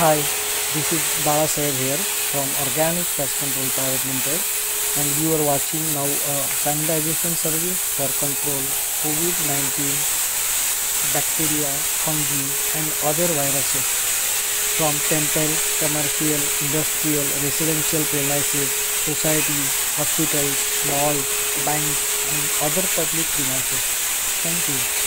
Hi, this is Bala Saib here from Organic Pest Control Private Limited, and you are watching now a sanitization service for control COVID-19, bacteria, fungi, and other viruses from temple, commercial, industrial, residential premises, societies, hospitals, malls, banks, and other public premises. Thank you.